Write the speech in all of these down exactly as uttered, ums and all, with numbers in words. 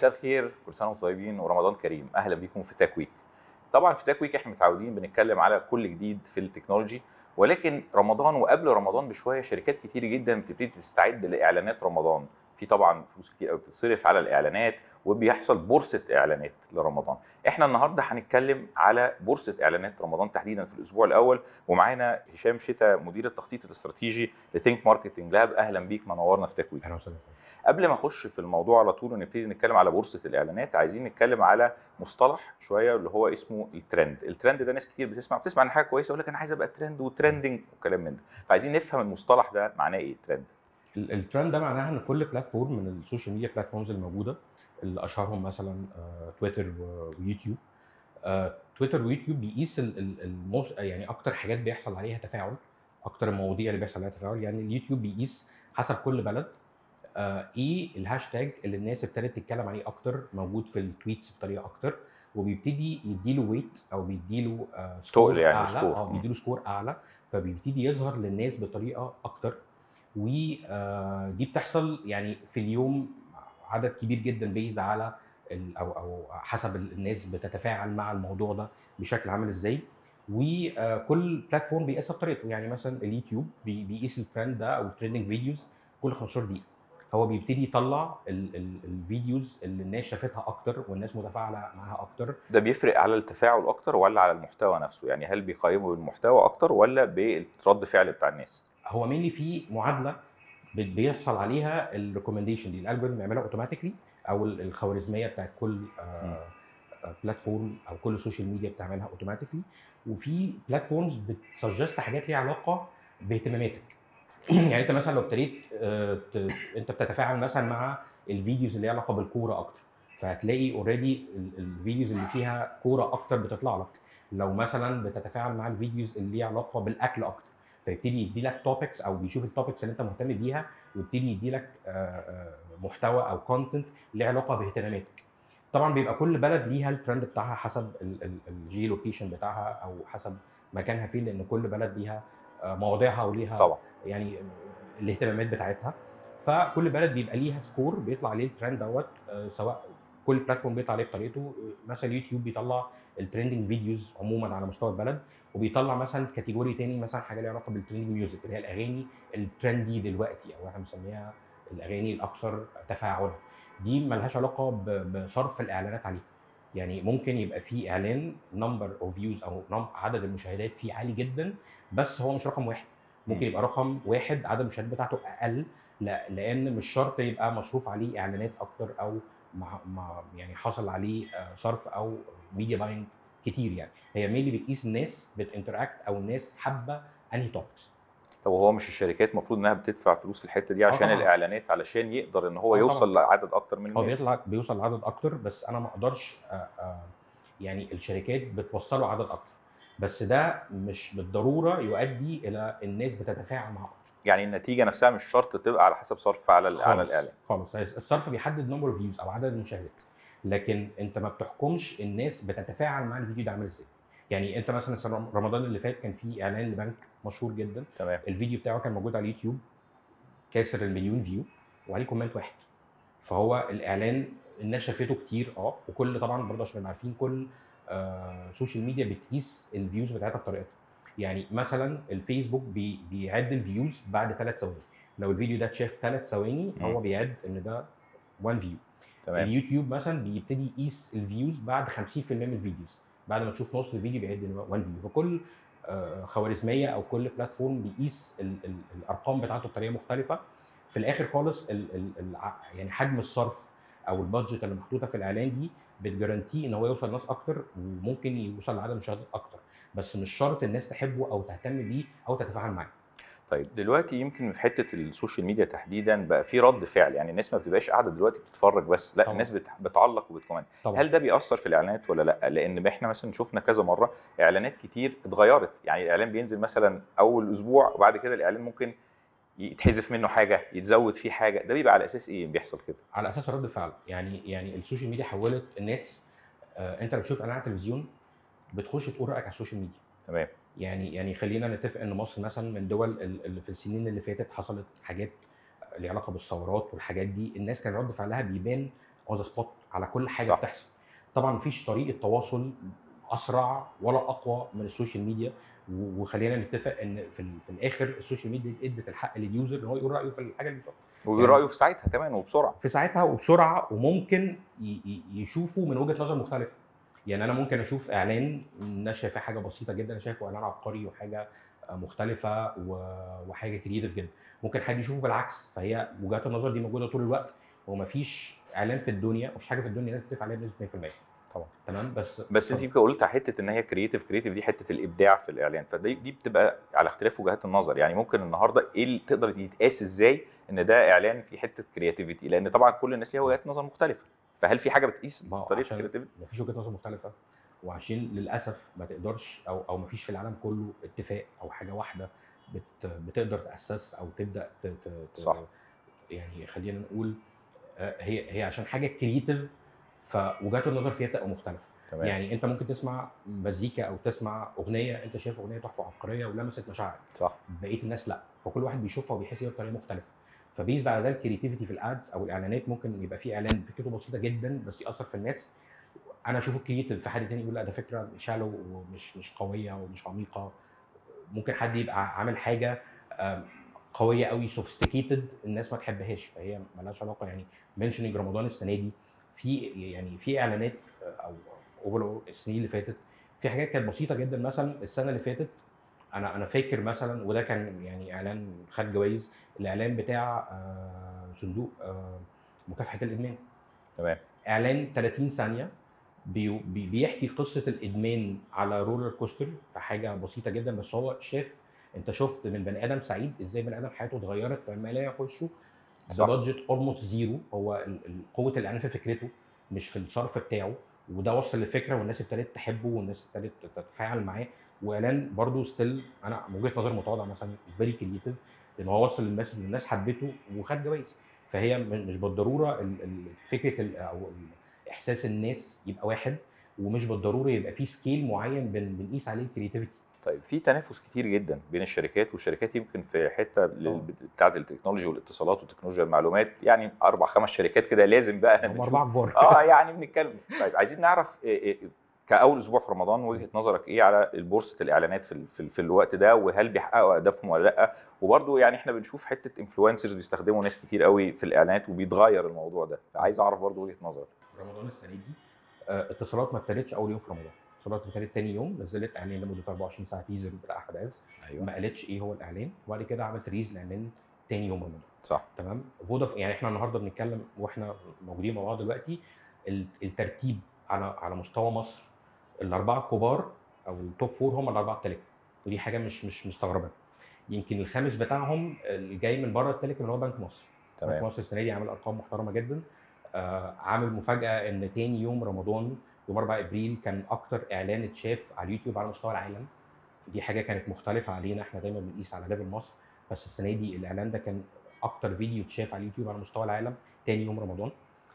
مساء الخير، كل سنه وانتم طيبين ورمضان كريم. اهلا بيكم في تاك ويك. طبعا في تاك ويك احنا متعودين بنتكلم على كل جديد في التكنولوجي، ولكن رمضان وقبل رمضان بشويه شركات كتير جدا بتبتدي تستعد لاعلانات رمضان. في طبعا فلوس كتير قوي بتتصرف على الاعلانات، وبيحصل بورصه اعلانات لرمضان. احنا النهارده هنتكلم على بورصه اعلانات رمضان تحديدا في الاسبوع الاول، ومعانا هشام شتا مدير التخطيط الاستراتيجي لثينك ماركتنج لاب. اهلا بيك، منورنا في تاك ويك. اهلا وسهلا. قبل ما اخش في الموضوع على طول ونبتدي نتكلم على بورصه الاعلانات، عايزين نتكلم على مصطلح شويه اللي هو اسمه الترند. الترند ده ناس كتير بتسمع بتسمع عن حاجه كويسه يقول لك انا عايز ابقى ترند وترندنج وكلام من ده، فعايزين نفهم المصطلح ده معناه ايه ترند. ال- الترند ده معناها ان كل بلاتفورم من السوشيال ميديا بلاتفورمز الموجوده، اللي اشهرهم مثلا آه، تويتر و- ويوتيوب. آه، تويتر ويوتيوب بيقيس ال- ال- الموس يعني اكتر حاجات بيحصل عليها تفاعل، اكتر المواضيع اللي بيحصل عليها تفاعل. يعني اليوتيوب بيقيس حسب كل بلد آه، ايه الهاشتاج اللي الناس ابتدت تتكلم عليه اكتر، موجود في التويتس بطريقه اكتر، وبيبتدي يديله ويت او بيديله آه، تقل سكور يعني اعلى. وسكور. اه مم. بيديله سكور اعلى، فبيبتدي يظهر للناس بطريقه اكتر. ودي بتحصل يعني في اليوم عدد كبير جدا بيزد على ال- او او حسب الناس بتتفاعل مع الموضوع ده بشكل عامل ازاي. وكل بلاتفورم بيقيسها بطريقته. يعني مثلا اليوتيوب بي- بيقيس الترند ده او الترندنج فيديوز كل خمستاشر دقيقه. هو بيبتدي يطلع ال- ال- الفيديوز اللي الناس شافتها اكتر والناس متفاعله معاها اكتر. ده بيفرق على التفاعل اكتر ولا على المحتوى نفسه؟ يعني هل بيقيموا بالمحتوى اكتر ولا بالرد فعل بتاع الناس؟ هو مينلي في معادله بت- بيحصل عليها الريكومنديشن دي، الالجوريثم بيعملها اوتوماتيكلي، او ال- الخوارزميه بتاعت كل مم. بلاتفورم او كل سوشيال ميديا بتعملها اوتوماتيكلي. وفي بلاتفورمز بتسجست حاجات ليها علاقه باهتماماتك. يعني انت مثلا لو ابتديت آه، ت- انت بتتفاعل مثلا مع الفيديوز اللي ليها علاقه بالكوره اكتر، فهتلاقي اوريدي الفيديوز اللي فيها كوره اكتر بتطلع لك. لو مثلا بتتفاعل مع الفيديوز اللي ليها علاقه بالاكل اكتر، فيبتدي يدي لك توبكس او بيشوف التوبكس اللي انت مهتم بيها، ويبتدي يدي لك محتوى او كونتنت ليه علاقه باهتماماتك. طبعا بيبقى كل بلد ليها الترند بتاعها حسب الجي لوكيشن بتاعها او حسب مكانها فين، لان كل بلد ليها آه، مواضيعها وليها طبعا. يعني الاهتمامات بتاعتها. فكل بلد بيبقى ليها سكور بيطلع عليه الترند دوت آه، سواء كل بلاتفورم بيطلع عليه بطريقته. آه، مثلا يوتيوب بيطلع الترندنج فيديوز عموما على مستوى البلد، وبيطلع مثلا كاتيجوري تاني، مثلا حاجه ليها علاقه بالترندنج ميوزك اللي هي الاغاني الترندي دلوقتي، او احنا بنسميها الاغاني الاكثر تفاعلا. دي ملهاش علاقه ب- بصرف الاعلانات عليها. يعني ممكن يبقى في اعلان نمبر اوف فيوز او نم- عدد المشاهدات فيه عالي جدا، بس هو مش رقم واحد. مم. ممكن يبقى رقم واحد عدد المشاهدات بتاعته اقل، لا- لان مش شرط يبقى مصروف عليه اعلانات اكتر، او مع مع يعني حصل عليه آه، صرف او ميديا باينج كتير. يعني هي مين اللي بتقيس الناس بتinteract او الناس حابه انهي توبكس. طب وهو مش الشركات المفروض انها بتدفع فلوس في الحته دي اه عشان طبعا. الاعلانات، علشان يقدر ان هو اه طبعا. يوصل لعدد اكتر من هو الناس؟ بيطلع بيوصل لعدد اكتر، بس انا ما اقدرش آه، آه، يعني الشركات بتوصله عدد اكتر، بس ده مش بالضروره يؤدي الى الناس بتتفاعل معاه اكتر. يعني النتيجه نفسها مش شرط تبقى على حسب صرف على ال- على خالص الاعلان. خالص. الصرف بيحدد نمبر فيوز او عدد المشاهدات، لكن انت ما بتحكمش الناس بتتفاعل مع الفيديو ده عامل ازاي. يعني انت مثلا السنة- رمضان اللي فات كان في اعلان لبنك مشهور جدا، تمام. الفيديو بتاعه كان موجود على اليوتيوب كاسر المليون فيو وعليه كومنت واحد. فهو الاعلان الناس شافته كتير، اه وكل طبعا برضه عشان نبقى عارفين كل آه سوشيال ميديا بتقيس الفيوز بتاعتها بطريقتها. يعني مثلا الفيسبوك بي بيعد الفيوز بعد ثلاث ثواني. لو الفيديو ده اتشاف ثلاث ثواني مم. هو بيعد ان ده واحد فيو. تمام. اليوتيوب مثلا بيبتدي يقيس الفيوز بعد خمسين في المية من الفيديوز، بعد ما تشوف نص الفيديو بيعد ان واحد فيو. فكل آه، خوارزميه او كل بلاتفورم بيقيس ال ال الارقام بتاعته بطريقه مختلفه. في الاخر خالص ال ال ال يعني حجم الصرف او البادجت اللي محطوطه في الاعلان دي بتجارانتي ان هو يوصل لناس اكتر، وممكن يوصل لعدد مشاهدات اكتر، بس مش شرط الناس تحبه او تهتم بيه او تتفاعل معاه. طيب دلوقتي يمكن في حته السوشيال ميديا تحديدا بقى في رد فعل، يعني الناس ما بتبقاش قاعده دلوقتي بتتفرج بس، لا طبعا الناس بت- بتعلق وبتكومنت. طبعا. هل ده بيأثر في الاعلانات ولا لا؟ لان احنا مثلا شفنا كذا مره اعلانات كتير اتغيرت، يعني الاعلان بينزل مثلا اول اسبوع وبعد كده الاعلان ممكن يتحذف منه حاجه، يتزود فيه حاجه، ده بيبقى على اساس ايه بيحصل كده؟ على اساس رد فعل. يعني يعني السوشيال ميديا حولت الناس. آه، انت لما بتشوف اعلان على التلفزيون بتخش تقول رايك على السوشيال ميديا. تمام. يعني يعني خلينا نتفق ان مصر مثلا من الدول ال- اللي في السنين اللي فاتت حصلت حاجات ليها علاقه بالثورات والحاجات دي، الناس كان رد فعلها بيبان اون سبوت على كل حاجه صح. بتحصل. طبعا مفيش طريقه تواصل اسرع ولا اقوى من السوشيال ميديا، و- وخلينا نتفق ان في, ال- في الاخر السوشيال ميديا ادت الحق لليوزر ان هو يقول رايه في الحاجه اللي بيشوفها وبرايه في ساعتها كمان وبسرعه. في ساعتها وبسرعه، وممكن ي- ي- يشوفوا من وجهه نظر مختلفه. يعني انا ممكن اشوف اعلان الناس شايفاه حاجه بسيطه جدا، انا شايفه اعلان عبقري وحاجه مختلفه و- وحاجه كريتيف جدا. ممكن حد يشوفه بالعكس، فهي وجهات النظر دي موجوده طول الوقت، ومفيش اعلان في الدنيا، مفيش حاجه في الدنيا الناس بتتفق عليها بنسبه مية في المية. طبعا. تمام. بس بس انت يمكن قلت حته ان هي كرييتيف كرييتيف دي حته الابداع في الاعلان، فدي دي بتبقى على اختلاف وجهات النظر. يعني ممكن النهارده ايه اللي تقدر يتقاس ازاي ان ده اعلان في حته كرياتيفيتي؟ لان طبعا كل الناس ليها وجهات نظر مختلفه، فهل في حاجه بتقيس ما هو طريقه عشان الكرياتيفيتي؟ مفيش وجهه نظر مختلفه، وعشان للاسف ما تقدرش او او مفيش في العالم كله اتفاق او حاجه واحده بت بتقدر تاسس او تبدا ت ت ت صح. يعني خلينا نقول آه، هي هي عشان حاجه كرييتيف، فوجهات النظر فيها تبقى مختلفه. تمام. يعني انت ممكن تسمع مزيكا او تسمع اغنيه انت شايف اغنيه تحفه عبقريه ولمست مشاعرك، صح. بقيه الناس لا، فكل واحد بيشوفها وبيحس بيها بطريقه مختلفه. فبيز على ده الكريتيفيتي في الادز او الاعلانات، ممكن يبقى في اعلان فكرته بسيطه جدا بس ياثر في الناس، انا اشوفه كريتيف، في حد تاني يقول لا ده فكره شالو ومش مش قويه ومش عميقه. ممكن حد يبقى عامل حاجه آم، قويه قوي سوفيستيكيتد الناس ما تحبهاش، فهي مالهاش علاقه. يعني منشننج رمضان السنه دي في يعني في اعلانات آه، او اوفر السنين اللي فاتت في حاجات كانت بسيطه جدا. مثلا السنه اللي فاتت انا انا فاكر مثلا، وده كان يعني اعلان خد جوائز، الاعلان بتاع آه، صندوق آه، مكافحه الادمان. تمام. اعلان ثلاثين ثانيه بي- بي- بيحكي قصه الادمان على رولر كوستر، في حاجه بسيطه جدا بس هو شاف، انت شفت من بني ادم سعيد ازاي بني ادم حياته اتغيرت فلما يلاقي يخشه صح. ببادجت اولموست زيرو. هو ال- ال- قوه الاعلان في فكرته مش في الصرف بتاعه، وده وصل لفكره والناس ابتدت تحبه والناس ابتدت تتفاعل معاه. واعلان برضه ستيل انا من وجهه نظر متواضعه مثلا فيري كريتيف، لان هو وصل للمسج والناس حبته وخد جوائز. فهي م- مش بالضروره ال- ال- فكره ال- او ال- احساس الناس يبقى واحد، ومش بالضروره يبقى في سكيل معين بن- بنقيس عليه الكريتيفيتي. طيب في تنافس كتير جدا بين الشركات، والشركات يمكن في حته لل- بتاعه التكنولوجي والاتصالات وتكنولوجيا المعلومات، يعني اربع خمس شركات كده لازم بقى هم بنشوف. اربعه كبار. اه يعني بنتكلم. طيب عايزين نعرف إيه إيه كاول اسبوع في رمضان وجهه نظرك ايه على بورصه الاعلانات في ال- في, ال- في الوقت ده، وهل بيحققوا اهدافهم ولا لا؟ وبرده يعني احنا بنشوف حته انفلونسرز بيستخدموا ناس كتير قوي في الاعلانات وبيتغير الموضوع ده، فعايز اعرف برده وجهه نظرك. رمضان السنه دي آه، اتصالات ما ابتدتش اول يوم في رمضان، اتصالات ابتدت تاني يوم، نزلت اعلان لمده اربعه وعشرين ساعه تيزر بتاع احمد عز، ايوه. ما قالتش ايه هو الاعلان، وبعد كده عملت ريز الاعلان تاني يوم رمضان. صح. تمام. فودا يعني احنا النهارده بنتكلم واحنا موجودين مع بعض دلوقتي، ال- الترتيب على على مستوى مصر الاربعه الكبار او التوب فور هم الاربعه التليكوم، ودي حاجه مش مش مستغربه. يمكن الخامس بتاعهم اللي جاي من بره التليكوم اللي هو بنك مصر. بنك تمام. مصر السنه دي عامل ارقام محترمه جدا. آه، عامل مفاجاه ان تاني يوم رمضان يوم اربعه ابريل كان اكتر اعلان اتشاف على اليوتيوب على مستوى العالم. دي حاجه كانت مختلفه علينا، احنا دايما بنقيس على ليفل مصر، بس السنه دي الاعلان ده كان اكتر فيديو اتشاف على اليوتيوب على مستوى العالم تاني يوم رمضان.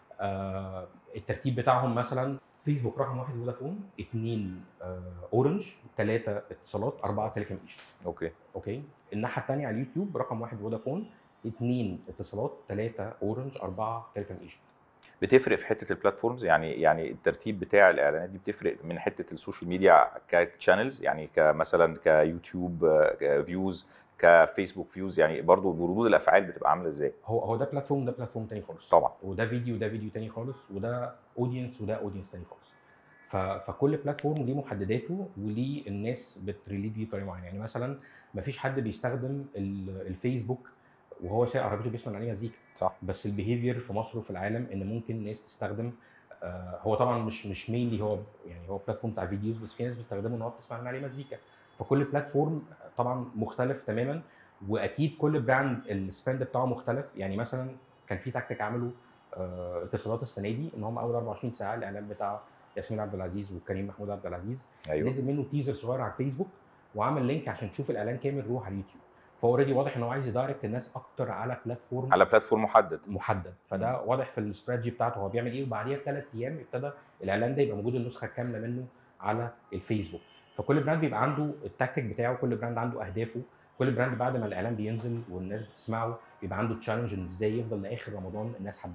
آه، الترتيب بتاعهم مثلا فيسبوك رقم واحد فودافون، اثنين آه، اورنج، ثلاثه اتصالات، اربعه تيليكوم ايجيبت. اوكي. اوكي. الناحيه الثانيه على اليوتيوب رقم واحد فودافون، اثنين اتصالات، ثلاثه اورنج، اربعه تيليكوم ايجيبت. بتفرق في حته البلاتفورمز؟ يعني يعني الترتيب بتاع الاعلانات دي بتفرق من حته السوشيال ميديا كتشانلز، يعني كمثلا كيوتيوب فيوز، كفيسبوك فيوز، يعني برضو بردود الافعال بتبقى عامله ازاي؟ هو هو ده بلاتفورم ده بلاتفورم تاني خالص طبعا. وده فيديو ده فيديو تاني خالص، وده اودينس وده اودينس تاني خالص. ف... فكل بلاتفورم ليه محدداته وليه الناس بتريليت بيه بطريقه معينه. يعني مثلا ما فيش حد بيستخدم ال- الفيسبوك وهو سايق عربيته بيسمع عليه مزيكا. صح. بس البيهيفير في مصر وفي العالم ان ممكن ناس تستخدم آه هو طبعا مش مش مينلي هو يعني هو بلاتفورم بتاع فيديوز، بس في ناس بتستخدمه ان هو بتسمع من عليه مزيكا. فكل بلاتفورم طبعا مختلف تماما، واكيد كل براند السبند بتاعه مختلف. يعني مثلا كان في تكتيك عملوا آه، اتصالات السنه دي ان هم اول اربعه وعشرين ساعه الاعلان بتاع ياسمين عبد العزيز وكريم محمود عبد العزيز ايوه. نزل منه تيزر صغير على الفيسبوك وعمل لينك عشان تشوف الاعلان كامل روح على اليوتيوب. فاوريدي واضح ان هو عايز يدايركت الناس اكتر على بلاتفورم على بلاتفورم محدد محدد. فده واضح في الاستراتيجي بتاعته هو بيعمل ايه، وبعديها بثلاث ايام ابتدى الاعلان ده يبقى موجود النسخه الكامله منه على الفيسبوك. فكل براند بيبقى عنده التكتيك بتاعه، كل براند عنده اهدافه، كل براند بعد ما الاعلان بينزل والناس بتسمعه بيبقى عنده تشالنج ان ازاي يفضل لاخر رمضان الناس حباه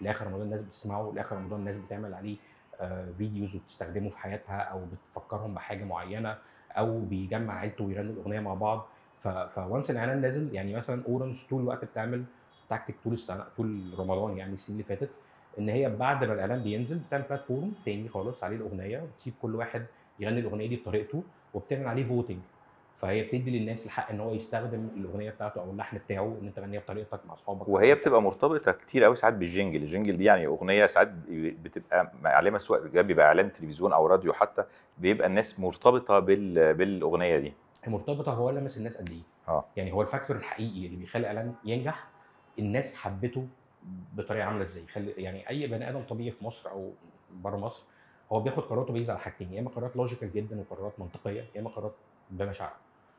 لاخر رمضان الناس بتسمعه، لاخر رمضان الناس بتعمل عليه آه، فيديوز وبتستخدمه في حياتها، او بتفكرهم بحاجه معينه، او بيجمع عيلته ويغنوا الاغنيه مع بعض. فوانس الاعلان نازل، يعني مثلا اورنج طول الوقت بتعمل تكتيك طول السنه، طول رمضان يعني السنين اللي فاتت، ان هي بعد ما الاعلان بينزل بتعمل بلاتفورم تاني خالص عليه الاغنيه، وتسيب كل واحد يغني الاغنيه دي بطريقته، وبتعمل عليه فوتنج. فهي بتدي للناس الحق ان هو يستخدم الاغنيه بتاعته او اللحن بتاعه، ان انت تغنيها بطريقتك مع اصحابك. وهي بتبقى مرتبطه كتير قوي ساعات بالجنجل. الجنجل دي يعني اغنيه ساعات بتبقى معلمه، سواء ده بيبقى اعلان تلفزيون او راديو حتى، بيبقى الناس مرتبطه بال... بالاغنيه دي. مرتبطه، هو لمس الناس قد ايه؟ اه يعني هو الفاكتور الحقيقي اللي بيخلي اعلان ينجح، الناس حبته بطريقه عامله ازاي. خلي يعني اي بني ادم طبيعي في مصر او بره مصر، هو بياخد قراراته بيز على حاجتين، يا اما قرارات لوجيكال جدا وقرارات منطقيه، يا اما قرارات بمشاعر.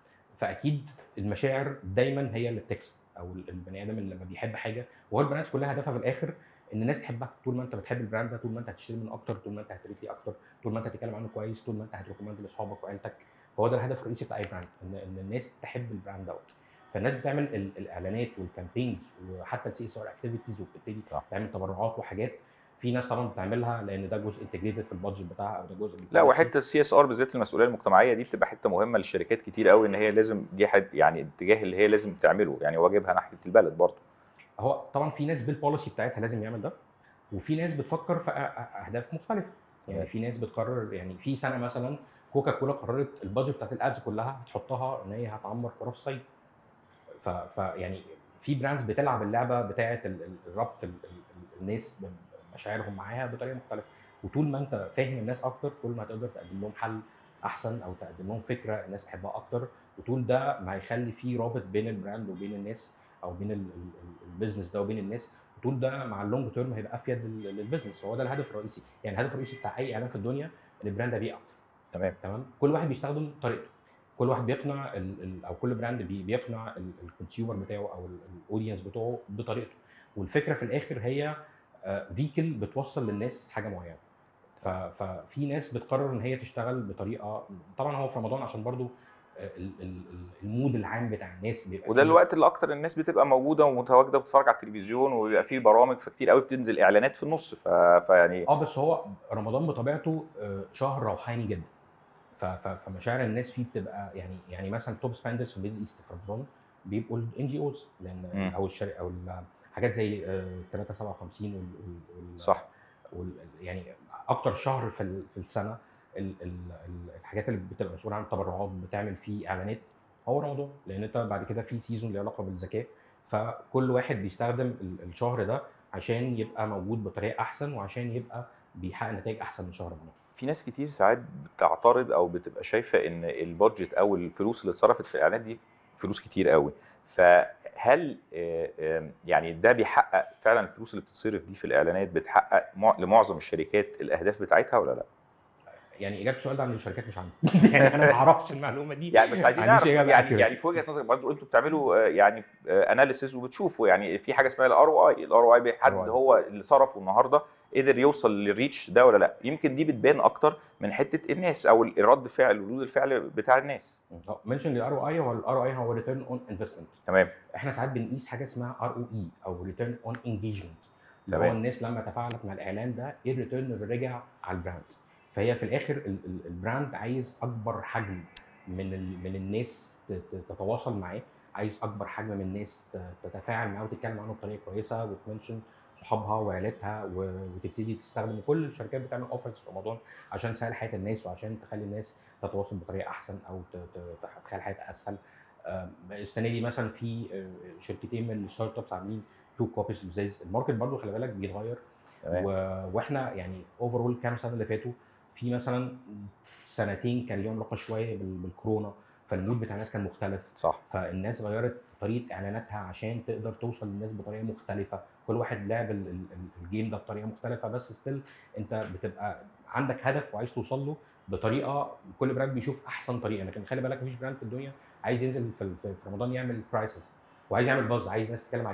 فاكيد المشاعر دايما هي اللي بتكسب، او البني ادم اللي لما بيحب حاجه، وهو البراندز كلها هدفها في الاخر ان الناس تحبها. طول ما انت بتحب البراند ده، طول ما انت هتشتري منه اكتر، طول ما انت هتريت ليه اكتر، طول ما انت هتتكلم عنه كويس، طول ما انت هتريكومند لاصحابك وعيلتك. فهو ده الهدف الرئيسي بتاع اي براند، ان ان الناس تحب البراند دوت. فالناس بتعمل ال- الاعلانات والكامبينز وحتى السي اس ار اكتيفيتيز، وبتبتدي صح. تعمل تبرعات وحاجات. في ناس طبعا بتعملها لان ده جزء انتجريتد في البادجت بتاعها، او ده جزء من لا، البوليسي. وحته السي اس ار بالذات المسؤوليه المجتمعيه دي بتبقى حته مهمه للشركات كتير قوي، ان هي لازم دي حد يعني الاتجاه اللي هي لازم تعمله، يعني واجبها ناحيه البلد برضه. هو طبعا في ناس بالبوليسي بتاعتها لازم يعمل ده، وفي ناس بتفكر في أ- أ- اهداف مختلفه. يعني تمام. في ناس بتقرر، يعني في سنه مثلا كوكا كولا قررت البادجت بتاعت الادز كلها هتحطها ان هي هتعمر قرى في الصعيد. ف... ف يعني في براندز بتلعب اللعبه بتاعه ال- ال- الربط ال... ال... الناس بمشاعرهم معاها بطريقه مختلفه. وطول ما انت فاهم الناس اكتر، كل ما هتقدر تقدم لهم حل احسن، او تقدم لهم فكره الناس تحبها اكتر. وطول ده ما هيخلي في رابط بين البراند وبين الناس، او بين ال- ال- ال- البيزنس ده وبين الناس. وطول ده مع اللونج تيرم هيبقى افيد لل- للبيزنس. هو ده الهدف الرئيسي. يعني الهدف الرئيسي بتاع اي اعلان في الدنيا ان البراند يبيع اكتر. تمام. تمام. كل واحد بيستخدم طريقته، كل واحد بيقنع ال ال او كل براند بي بيقنع الكونسيومر بتاعه او الاودينس بتوعه بطريقته. والفكره في الاخر هي فيكل بتوصل للناس حاجه معينه. ف- ففي ناس بتقرر ان هي تشتغل بطريقه. طبعا هو في رمضان عشان برضو آه، ال- ال- ال- المود العام بتاع الناس بيبقى وده فيه. الوقت اللي اكتر الناس بتبقى موجوده ومتواجده بتتفرج على التلفزيون، وبيبقى فيه برامج، فكتير قوي بتنزل اعلانات في النص. ف... فيعني اه بس هو رمضان بطبيعته آه، شهر روحاني جدا. ف- ف- فمشاعر الناس فيه بتبقى يعني يعني مثلا توب سباندرز في الميدل ايست في رمضان بيبقوا الان جي اوز، لان مم. او الشركه او ال- حاجات زي آه، ثلاثة سبعة وخمسين وال وال وال صح. وال يعني اكتر شهر في ال- في السنه، ال- ال- ال- الحاجات اللي بتبقى مسؤوله عن التبرعات بتعمل فيه اعلانات هو رمضان. لان انت بعد كده في سيزون له علاقه بالزكاه، فكل واحد بيستخدم ال- الشهر ده عشان يبقى موجود بطريقه احسن، وعشان يبقى بيحقق نتائج احسن من شهر رمضان. في ناس كتير ساعات بتعترض او بتبقى شايفه ان البادجت او الفلوس اللي اتصرفت في الاعلانات دي فلوس كتير قوي. فهل آه، آه، يعني ده بيحقق فعلا الفلوس اللي بتتصرف دي في الاعلانات بتحقق مع- لمعظم الشركات الاهداف بتاعتها ولا لا؟ يعني اجابه السؤال ده عند الشركات مش عندي. يعني انا ما اعرفش المعلومه دي، يعني بس عايزين ما عنديش نعرف، اجابه يعني يعني اكيوريت. في وجهه نظرك برضه انتوا بتعملوا آه، يعني اناليسيز وبتشوفوا، يعني في حاجه اسمها الار او اي. الار او اي بيحدد ار او اي هو اللي صرفه النهارده قدر يوصل للريتش ده ولا لا. يمكن دي بتبان اكتر من حته الناس او الرد فعل ردود الفعل بتاع الناس. منشن للار او اي، هو الار او اي هو ريتيرن اون انفستمنت. تمام. احنا ساعات بنقيس حاجه اسمها ار او اي او ريتيرن اون انجيجمنت، اللي هو تمام. الناس لما تفاعلت مع الاعلان ده ايه الريتيرن اللي رجع على البراند. فهي في الاخر ال- ال- البراند عايز اكبر حجم من ال- من الناس ت- ت- تتواصل معاه، عايز اكبر حجم من الناس ت- تتفاعل معاه وتتكلم عنه بطريقه كويسه، وتمنشن صحابها وعيلتها، و- وتبتدي تستخدم. كل الشركات بتعمل اوفرز في رمضان عشان تسهل حياه الناس، وعشان تخلي الناس تتواصل بطريقه احسن، او ت- ت- تخلي حياتها اسهل. آه، السنه دي مثلا في آه، شركتين من الستارت ابس عاملين تو كوبيز لزاز. الماركت برضو خلي بالك بيتغير. تمام. و... واحنا يعني اوفرول كام سنه اللي فاتوا، في مثلا سنتين كان ليهم علاقه شويه بال... بالكورونا، فالمود بتاع الناس كان مختلف. صح. فالناس غيرت طريقه اعلاناتها عشان تقدر توصل للناس بطريقه مختلفه. كل واحد لعب ال... ال... ال- الجيم ده بطريقه مختلفه، بس ستيل انت بتبقى عندك هدف وعايز توصل له بطريقه. كل براند بيشوف احسن طريقه. لكن خلي بالك مفيش براند في الدنيا عايز ينزل في, في في رمضان يعمل برايسز، وعايز يعمل باز، عايز ناس تتكلم عليه.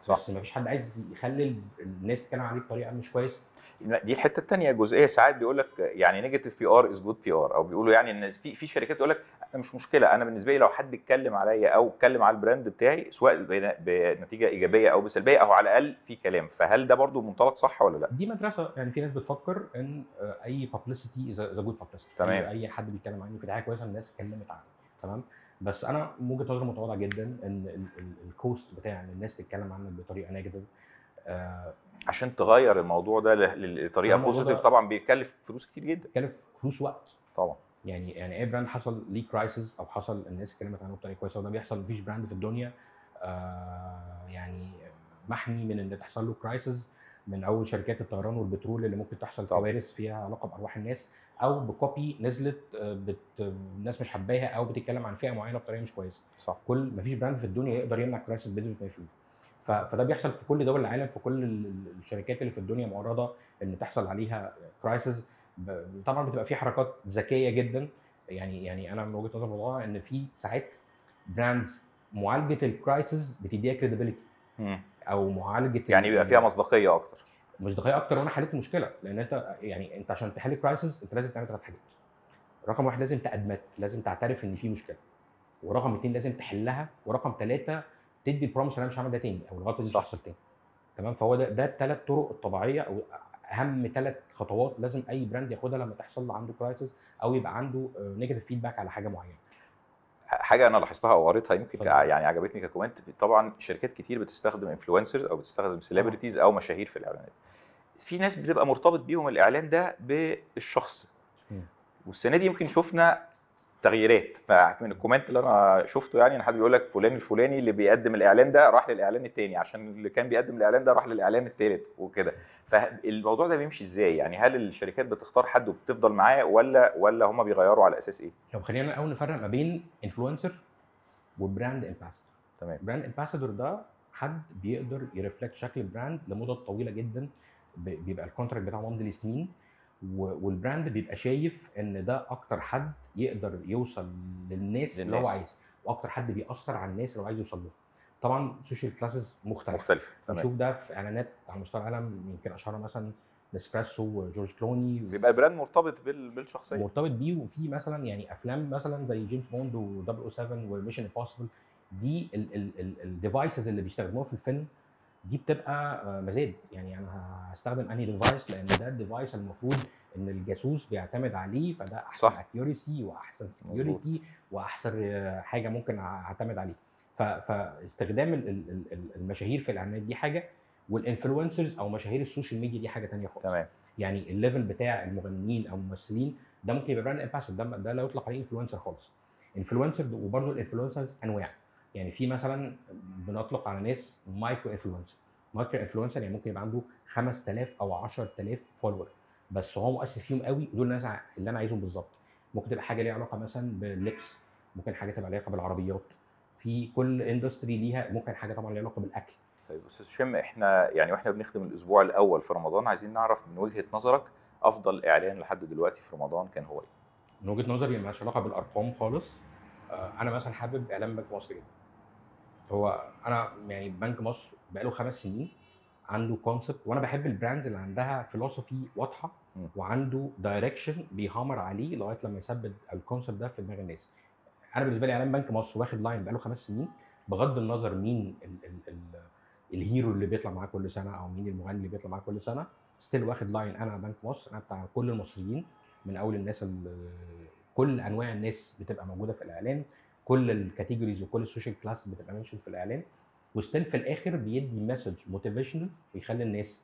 بس ما فيش حد عايز يخلي الناس تتكلم عليه بطريقه مش كويسه. دي الحته الثانيه جزئيه، ساعات بيقول لك يعني نيجاتيف بي ار از جود بي ار، او بيقولوا يعني ان في في شركات تقول لك انا مش مشكله، انا بالنسبه لي لو حد اتكلم عليا او اتكلم على البراند بتاعي سواء بنتيجه ايجابيه او بسلبيه او على الاقل في كلام، فهل ده برضو منطلق صح ولا لا؟ دي مدرسه، يعني في ناس بتفكر ان اي بابليستي از جود بابليستي، تمام. اي حد بيتكلم عني في دعايه كويسه الناس اتكلمت عنه، تمام. بس انا من وجهه نظري متواضعه جدا ان الكوست بتاع ان الناس تتكلم عنك بطريقه نيجاتيف آه عشان تغير الموضوع ده لطريقه بوزيتيف طبعا بيكلف فلوس كتير جدا، بيكلف فلوس وقت طبعا. يعني يعني اي براند حصل ليه كرايسيس او حصل الناس اتكلمت عنه بطريقه كويسه، وده بيحصل، مفيش براند في الدنيا آه يعني محمي من ان تحصل له كرايسيس، من اول شركات الطيران والبترول اللي ممكن تحصل كوارث فيها علاقه بارواح الناس، او بكوبي نزلت بت... الناس مش حباها او بتتكلم عن فئه معينه بطريقه مش كويسه. صح. كل مفيش براند في الدنيا يقدر يمنع كرايسيس بنسبه مية في المية. ف... فده بيحصل في كل دول العالم، في كل الشركات اللي في الدنيا معرضه ان تحصل عليها كرايسيس. طبعا بتبقى في حركات ذكيه جدا، يعني يعني انا من وجهه نظري الموضوع ان في ساعات براندز معالجه الكرايسيس بتديها كريديبيليتي او معالجه يعني بيبقى فيها مصداقيه اكتر مصداقيه اكتر وانا حليت المشكله، لان انت يعني انت عشان تحل كرايسيس انت لازم تعمل ثلاث حاجات. رقم واحد لازم تادمت، لازم تعترف ان في مشكله، ورقم اثنين لازم تحلها، ورقم ثلاثه تدي البروميس انا مش هعمل ده تاني او الغلطه دي مش هتحصل تاني، تمام. فهو ده ده الثلاث طرق الطبيعيه او اهم ثلاث خطوات لازم اي براند ياخدها لما تحصل عنده كرايسيس او يبقى عنده نيجاتيف فيدباك على حاجه معينه. حاجه انا لاحظتها او قريتها يمكن يعني عجبتني ككومنت، طبعا شركات كتير بتستخدم انفلونسرز او بتستخدم سيلبرتيز او مشاهير في الاعلانات. في ناس بتبقى مرتبط بيهم الاعلان ده بالشخص، والسنه دي يمكن شفنا تغييرات من الكومنت اللي انا شفته، يعني ان حد بيقول لك فلان الفلاني اللي بيقدم الاعلان ده راح للاعلان الثاني عشان اللي كان بيقدم الاعلان ده راح للاعلان الثالث وكده. فالموضوع ده بيمشي ازاي؟ يعني هل الشركات بتختار حد وبتفضل معاه ولا ولا هم بيغيروا على اساس ايه؟ طب خلينا الاول نفرق ما بين انفلونسر وبراند امباسادور. تمام. براند امباسادور ده حد بيقدر يرفلكت شكل البراند لمده طويله جدا، بيبقى الكونتراكت بتاعه ممضي لسنين، والبراند بيبقى شايف ان ده اكتر حد يقدر يوصل للناس اللي هو عايزها، واكتر حد بيأثر على الناس اللي هو عايز يوصل لهم. طبعا سوشيال كلاسز مختلفه مختلف بنشوف ده في اعلانات على مستوى العالم، يمكن اشهرها مثلا نسبريسو وجورج كلوني، بيبقى البراند مرتبط بالشخصيه، مرتبط بيه. وفي مثلا يعني افلام مثلا زي جيمس بوند و سبعة وميشن امبوسيبل، دي الديفايسز اللي بيستخدموها في الفيلم دي بتبقى مزاد، يعني انا هستخدم انهي ديفايس، لان ده الديفايس المفروض ان الجاسوس بيعتمد عليه، فده احسن اكيورسي واحسن سكيورتي واحسن حاجه ممكن اعتمد عليه. فاستخدام المشاهير في الاعلانات دي حاجه، والانفلونسرز او مشاهير السوشيال ميديا دي حاجه ثانيه خالص. تمام. يعني الليفل بتاع المغنيين او الممثلين ده ممكن يبقى براند امباسادور، ده ده لا يطلق عليه انفلونسر خالص. انفلونسر وبرده الانفلونسرز انواع، يعني في مثلا بنطلق على ناس مايكرو انفلونسر. مايكرو انفلونسر يعني ممكن يبقى عنده خمسة آلاف او عشرة آلاف فولور، بس هو مؤثر فيهم قوي، دول الناس اللي انا عايزهم بالظبط. ممكن تبقى حاجه ليها علاقه مثلا باللبس، ممكن حاجه تبقى ليها علاقه بالعربيات، في كل اندستري ليها، ممكن حاجه طبعا ليها علاقه بالاكل. طيب استاذ هشام، احنا يعني واحنا بنخدم الاسبوع الاول في رمضان عايزين نعرف من وجهه نظرك افضل اعلان لحد دلوقتي في رمضان كان هو ايه؟ من وجهه نظري مالهاش علاقه بالارقام خالص، انا مثلا حابب اعلان بنك مصر جدا. هو انا يعني بنك مصر بقاله خمس سنين عنده كونسبت، وانا بحب البراندز اللي عندها فيلوسفي واضحه م. وعنده دايركشن بيهامر عليه لغايه لما يثبت الكونسبت ده في دماغ الناس. انا بالنسبه لي اعلان بنك مصر واخد لاين بقاله خمس سنين، بغض النظر مين ال ال ال الهيرو اللي بيطلع معاه كل سنه او مين المغني اللي بيطلع معاه كل سنه، ستيل واخد لاين. انا بنك مصر انا بتاع كل المصريين، من اول الناس كل انواع الناس بتبقى موجوده في الاعلان، كل الكاتيجوريز وكل السوشيال كلاس بتبقى منشن في الاعلان، وستيل في الاخر بيدي مسج موتيفيشنال ويخلي الناس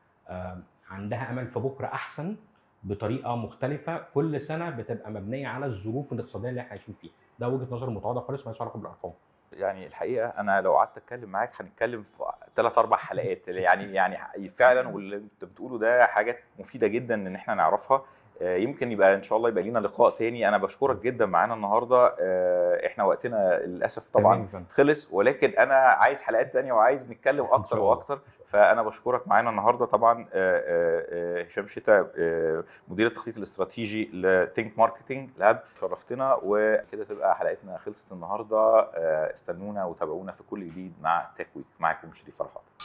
عندها امل في بكره احسن بطريقه مختلفه. كل سنه بتبقى مبنيه على الظروف الاقتصاديه اللي احنا عايشين فيها. ده وجهه نظر متواضعه خالص، مالهاش علاقه بالارقام. يعني الحقيقه انا لو قعدت اتكلم معاك هنتكلم في ثلاث اربع حلقات يعني يعني فعلا، واللي انت بتقوله ده حاجات مفيده جدا ان احنا نعرفها. يمكن يبقى ان شاء الله يبقى لينا لقاء تاني. انا بشكرك جدا معانا النهارده، احنا وقتنا للاسف طبعا خلص، ولكن انا عايز حلقات تانيه وعايز نتكلم اكتر واكتر. فانا بشكرك معانا النهارده طبعا. هشام شتا مدير التخطيط الاستراتيجي لثينك ماركتنج لاب، شرفتنا. وكده تبقى حلقتنا خلصت النهارده. استنونا وتابعونا في كل جديد مع تك ويك. معكم شريف فرحات.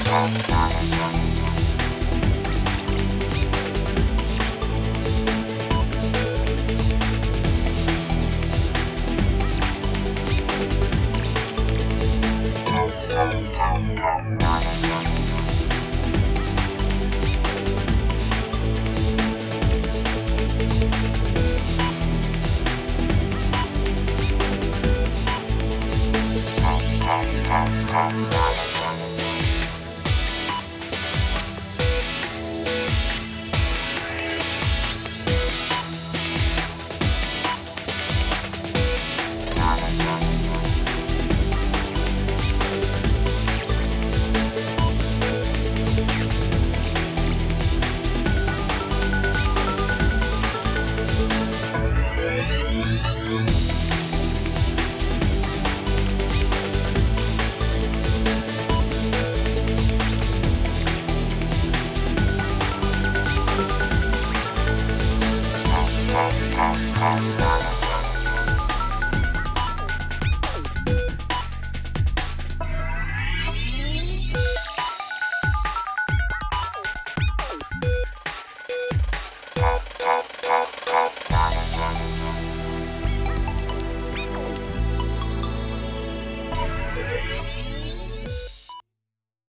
شكرا.